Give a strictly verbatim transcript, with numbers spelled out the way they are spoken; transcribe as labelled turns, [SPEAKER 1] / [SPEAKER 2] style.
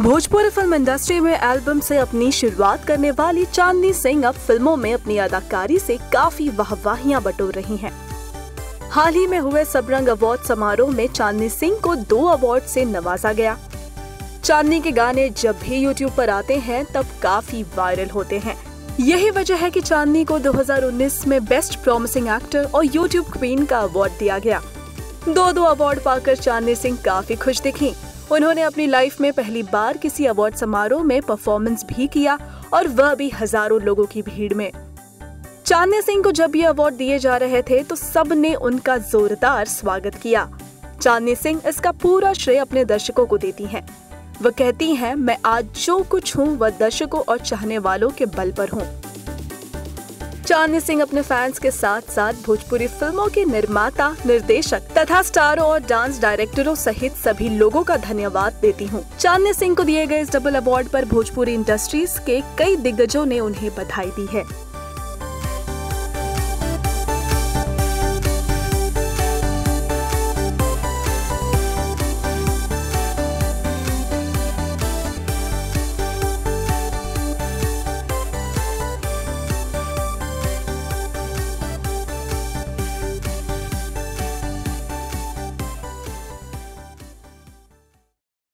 [SPEAKER 1] Bhojpuri film industry में album से अपनी शुरुआत करने वाली चांदनी सिंह अब फिल्मों में अपनी अदाकारी से काफी वाहवाहियां बटोर रही हैं। हाल ही में हुए सबरंग अवार्ड समारोह में चांदनी सिंह को दो अवार्ड से नवाजा गया। चांदनी के गाने जब भी यूट्यूब पर आते हैं तब काफी वायरल होते हैं। यही वजह है कि चांदनी को दो हज़ार उन्नीस में बेस्ट प्रॉमिसिंग एक्टर और यूट्यूब क्वीन का अवार्ड दिया गया। दो दो अवार्ड पाकर चांदनी सिंह काफी खुश दिखीं। उन्होंने अपनी लाइफ में पहली बार किसी अवार्ड समारोह में परफॉर्मेंस भी किया और वह भी हजारों लोगों की भीड़ में। चांदनी सिंह को जब ये अवार्ड दिए जा रहे थे तो सब ने उनका जोरदार स्वागत किया। चांदनी सिंह इसका पूरा श्रेय अपने दर्शकों को देती हैं। वह कहती हैं, मैं आज जो कुछ हूँ वह दर्शकों और चाहने वालों के बल पर हूँ। चांदनी सिंह अपने फैंस के साथ साथ भोजपुरी फिल्मों के निर्माता, निर्देशक तथा स्टारों और डांस डायरेक्टरों सहित सभी लोगों का धन्यवाद देती हूँ। चांदनी सिंह को दिए गए इस डबल अवार्ड पर भोजपुरी इंडस्ट्रीज के कई दिग्गजों ने उन्हें बधाई दी है।